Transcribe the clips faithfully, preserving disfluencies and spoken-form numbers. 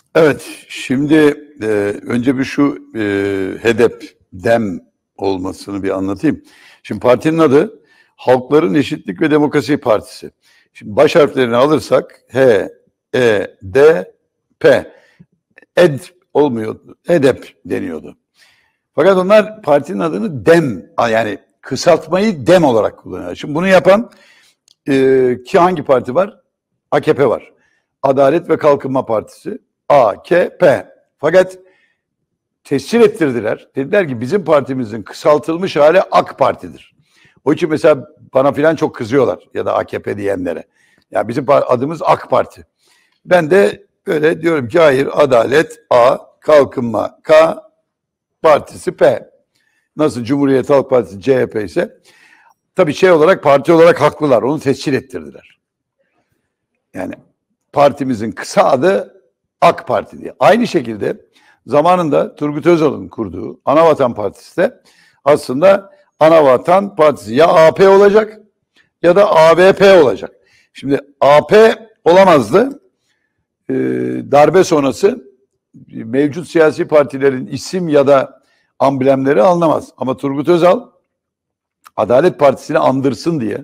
Evet, şimdi e, önce bir şu e, HEDEP, DEM olmasını bir anlatayım. Şimdi partinin adı Halkların Eşitlik ve Demokrasi Partisi. Şimdi baş harflerini alırsak H, E, D, P. ED olmuyordu, HEDEP deniyordu. Fakat onlar partinin adını DEM, yani kısaltmayı DEM olarak kullanıyor. Şimdi bunu yapan e, ki hangi parti var? A K P var. Adalet ve Kalkınma Partisi. A K P. Fakat tescil ettirdiler. Dediler ki bizim partimizin kısaltılmış hali AK Parti'dir. O için mesela bana filan çok kızıyorlar ya da A K P diyenlere. Ya bizim adımız AK Parti. Ben de böyle diyorum ki hayır, Adalet A, Kalkınma K, Partisi P. Nasıl Cumhuriyet Halk Partisi C H P ise tabii şey olarak parti olarak haklılar. Onu tescil ettirdiler. Yani partimizin kısa adı AK Parti diye. Aynı şekilde zamanında Turgut Özal'ın kurduğu Anavatan Partisi de aslında Anavatan Partisi ya A P olacak ya da A V P olacak. Şimdi A P olamazdı. Ee, darbe sonrası mevcut siyasi partilerin isim ya da amblemleri alınamaz. Ama Turgut Özal Adalet Partisi'ni andırsın diye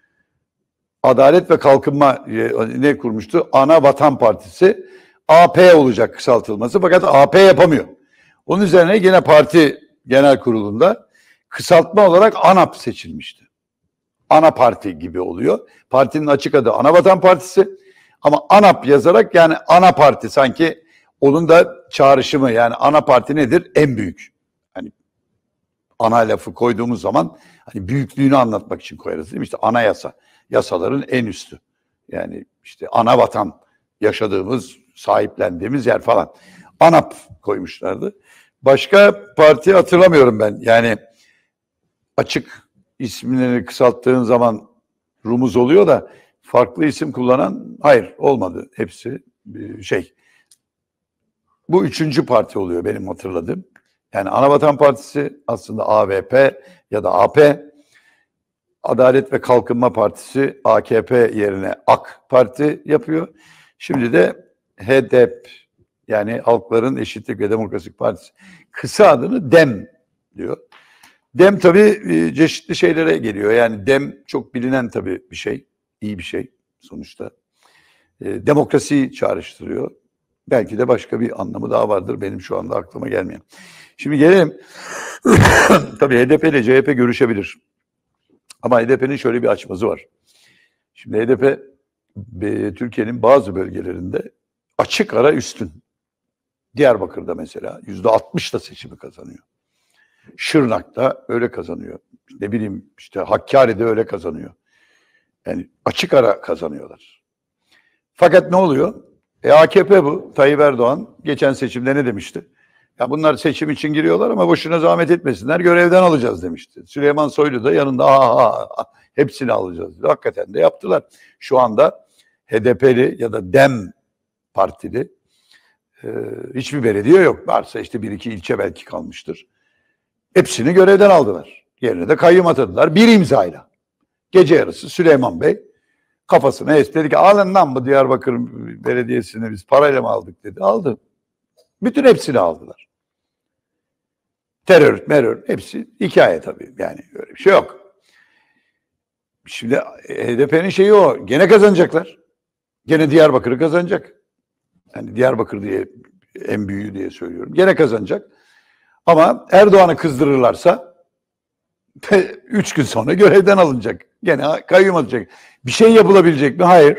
Adalet ve Kalkınma ne kurmuştu? Anavatan Partisi. A P olacak kısaltılması, fakat A P yapamıyor. Onun üzerine gene parti genel kurulunda kısaltma olarak ANAP seçilmişti. Ana parti gibi oluyor. Partinin açık adı Anavatan Partisi ama ANAP yazarak yani ana parti, sanki onun da çağrışımı, yani ana parti nedir? En büyük. Hani ana lafı koyduğumuz zaman hani büyüklüğünü anlatmak için koyarız değil mi? İşte anayasa, yasaların en üstü. Yani işte ana vatan, yaşadığımız, sahiplendiğimiz yer falan. ANAP koymuşlardı. Başka parti hatırlamıyorum ben. Yani açık isimlerini kısalttığın zaman rumuz oluyor da farklı isim kullanan hayır olmadı. Hepsi şey. Bu üçüncü parti oluyor benim hatırladığım. Yani Anavatan Partisi aslında A V P ya da A P. Adalet ve Kalkınma Partisi A K P yerine AK Parti yapıyor. Şimdi de HEDEP, yani Halkların Eşitlik ve Demokrasi Partisi. Kısa adını DEM diyor. DEM tabii çeşitli şeylere geliyor. Yani DEM çok bilinen tabii bir şey. İyi bir şey sonuçta. E, demokrasiyi çağrıştırıyor. Belki de başka bir anlamı daha vardır. Benim şu anda aklıma gelmeyen. Şimdi gelelim. Tabii H D P ile C H P görüşebilir. Ama H D P'nin şöyle bir açmazı var. Şimdi H D P Türkiye'nin bazı bölgelerinde açık ara üstün. Diyarbakır'da mesela yüzde altmışla seçimi kazanıyor. Şırnak'ta öyle kazanıyor. Ne bileyim işte Hakkari'de öyle kazanıyor. Yani açık ara kazanıyorlar. Fakat ne oluyor? E A K P bu. Tayyip Erdoğan geçen seçimde ne demişti? Ya bunlar seçim için giriyorlar ama boşuna zahmet etmesinler, görevden alacağız demişti. Süleyman Soylu da yanında aha, aha hepsini alacağız dedi. Hakikaten de yaptılar. Şu anda H D P'li ya da DEM partili e, hiçbir belediye yok. Varsa işte bir iki ilçe belki kalmıştır. Hepsini görevden aldılar. Yerine de kayyum atadılar bir imzayla. Gece yarısı Süleyman Bey kafasına esti, dedi ki alın lan bu Diyarbakır Belediyesi'ni biz parayla mı aldık dedi. Aldı. Bütün hepsini aldılar. Terör, merör hepsi hikaye tabii. Yani öyle bir şey yok. Şimdi H D P'nin şeyi o. Gene kazanacaklar. Gene Diyarbakır'ı kazanacak. Yani Diyarbakır diye en büyüğü diye söylüyorum. Gene kazanacak. Ama Erdoğan'ı kızdırırlarsa üç gün sonra görevden alınacak. Gene kayyum atacak. Bir şey yapılabilecek mi? Hayır.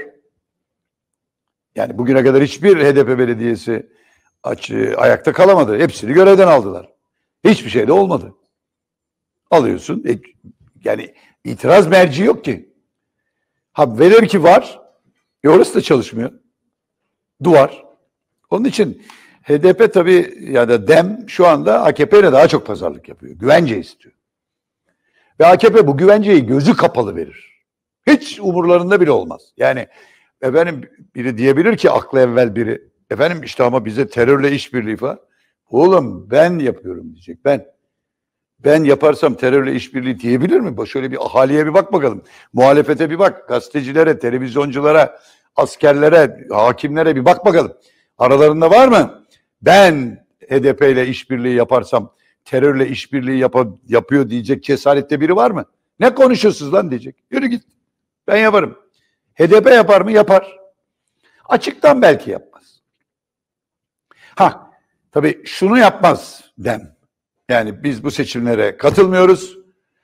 Yani bugüne kadar hiçbir H D P belediyesi aç, ayakta kalamadı. Hepsini görevden aldılar. Hiçbir şey de olmadı. Alıyorsun. E, yani itiraz merci yok ki. Ha velev ki var. E orası da çalışmıyor. Duvar. Onun için H D P tabii ya da DEM şu anda A K P ile daha çok pazarlık yapıyor. Güvence istiyor. Ve A K P bu güvenceyi gözü kapalı verir. Hiç umurlarında bile olmaz. Yani efendim biri diyebilir ki aklı evvel biri. Efendim işte ama bize terörle işbirliği falan. Oğlum ben yapıyorum diyecek. Ben. Ben yaparsam terörle işbirliği diyebilir mi? Şöyle bir ahaliye bir bak bakalım. Muhalefete bir bak. Gazetecilere, televizyonculara, askerlere, hakimlere bir bak bakalım. Aralarında var mı? Ben H D P ile işbirliği yaparsam terörle işbirliği yap yapıyor diyecek cesarette biri var mı? Ne konuşuyorsunuz lan diyecek. Yürü git. Ben yaparım. H D P yapar mı? Yapar. Açıktan belki yapmaz. Ha, tabii şunu yapmaz DEM. Yani biz bu seçimlere katılmıyoruz.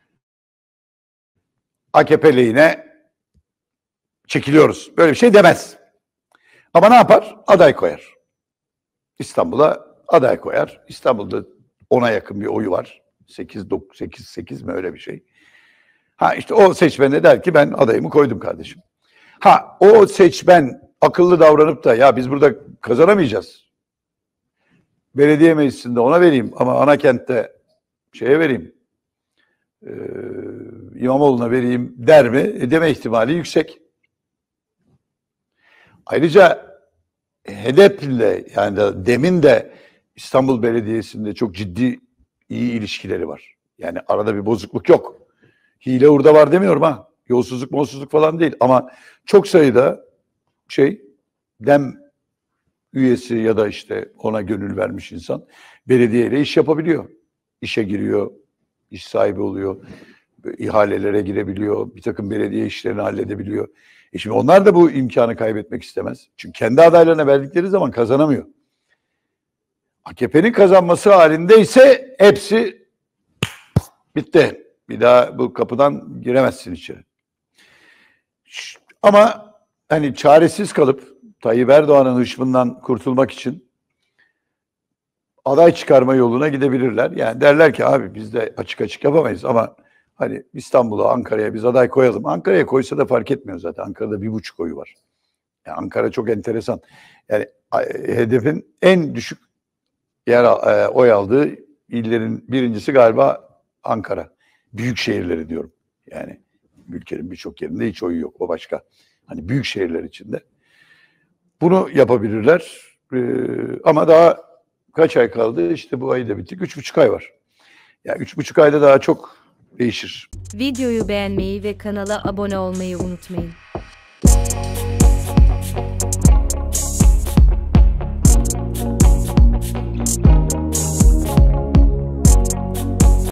A K P lehine çekiliyoruz. Böyle bir şey demez. Ama ne yapar? Aday koyar. İstanbul'a aday koyar. İstanbul'da ona yakın bir oyu var. sekiz dokuz sekiz sekiz mi öyle bir şey. Ha işte o seçmen de der ki ben adayımı koydum kardeşim. Ha o seçmen akıllı davranıp da ya biz burada kazanamayacağız. Belediye meclisinde ona vereyim ama ana kentte şeye vereyim. Ee, İmamoğlu'na vereyim der mi? E, deme ihtimali yüksek. Ayrıca H D P ile yani de, DEM'in de İstanbul Belediyesi'nde çok ciddi iyi ilişkileri var. Yani arada bir bozukluk yok. Hile hurda var demiyorum ha. Yolsuzluk molsuzluk falan değil ama çok sayıda şey DEM üyesi ya da işte ona gönül vermiş insan belediyeyle iş yapabiliyor. İşe giriyor, iş sahibi oluyor, ihalelere girebiliyor, bir takım belediye işlerini halledebiliyor. E şimdi onlar da bu imkanı kaybetmek istemez. Çünkü kendi adaylarına verdikleri zaman kazanamıyor. A K P'nin kazanması halinde ise hepsi bitti. Bir daha bu kapıdan giremezsin içeri. Ama hani çaresiz kalıp Tayyip Erdoğan'ın hışmından kurtulmak için aday çıkarma yoluna gidebilirler. Yani derler ki abi biz de açık açık yapamayız ama hani İstanbul'a, Ankara'ya biz aday koyalım. Ankara'ya koysa da fark etmiyor zaten. Ankara'da bir buçuk oyu var. Yani Ankara çok enteresan. Yani hedefin en düşük yer e, oy aldığı illerin birincisi galiba Ankara. Büyük şehirleri diyorum. Yani ülkenin birçok yerinde hiç oyu yok. O başka. Hani büyük şehirler içinde. Bunu yapabilirler. Ee, ama daha kaç ay kaldı? İşte bu ayı da bittik. Üç buçuk ay var. Ya üç buçuk ayda daha çok değişir. Videoyu beğenmeyi ve kanala abone olmayı unutmayın.